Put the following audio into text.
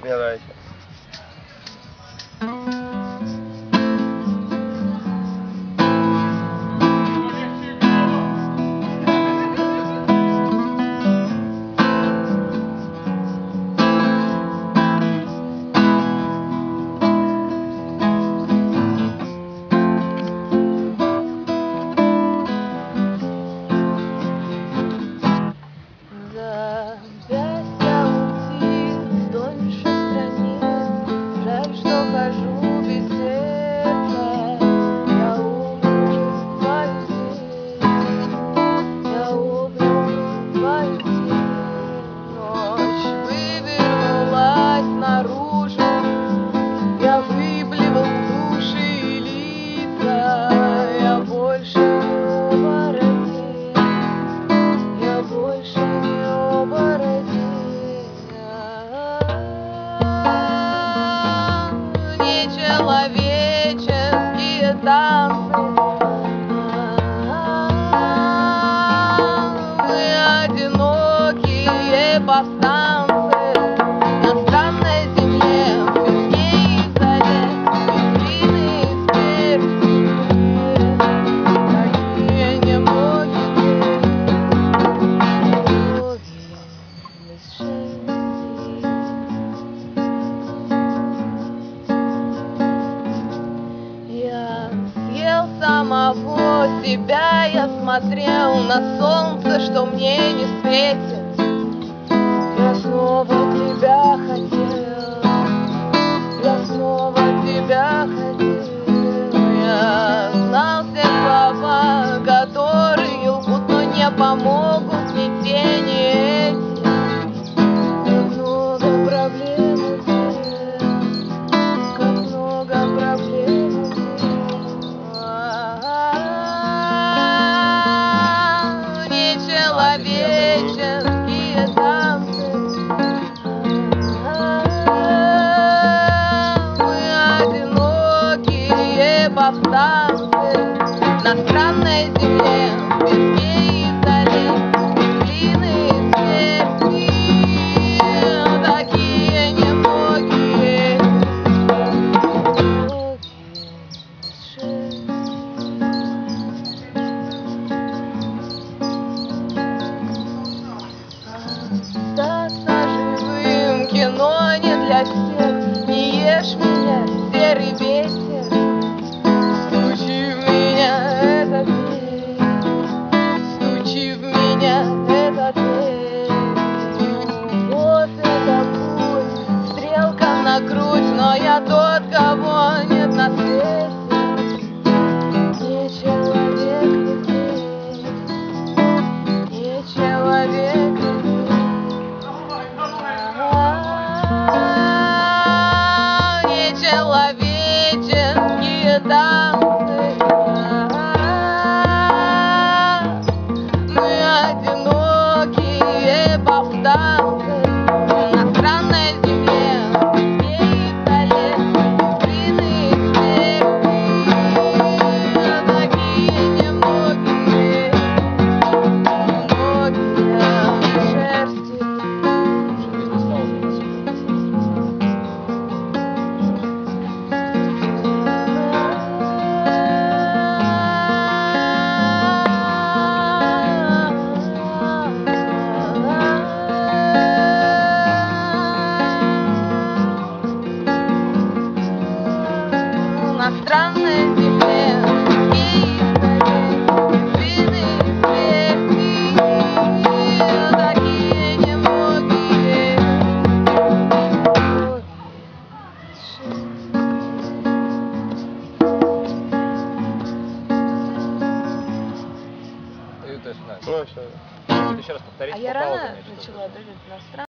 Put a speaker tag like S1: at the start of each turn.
S1: Мне нравится.
S2: Человеческие танцы, мы одинокие повстанцы на странной земле, в песке и зале, витрины и смерти, такие немногие, без шести. Я съел самого себя, я смотрел на солнце, что мне не светит. Я снова тебя хотел, я снова тебя хотел. Я знал все слова, которые лгут, но не помогут ни те, ни эти. Как много проблем у тебя, как много проблем. Нечеловеческие танцы, мы одинокие повстанцы на странной земле, в песке и вдали, глины и смерти, такие немногие, остаться живым, кино не для всех. Не ешь меня, серый ветер, стучи в меня этот день, стучи в меня этот день. Вот это путь, стрелка на грудь, но я тот, кого нет на свете. Не человек здесь, не человек. Нечеловеческие танцы, мы одинокие повстанцы на странной земле, в песке и вдали, витрины и смерти, такие немногие, многие шерсти. На странной земле, и вины и смерти, такие немногие.
S1: Ну, все.
S3: Еще раз повторить.
S2: А я рано начала, даже на странной.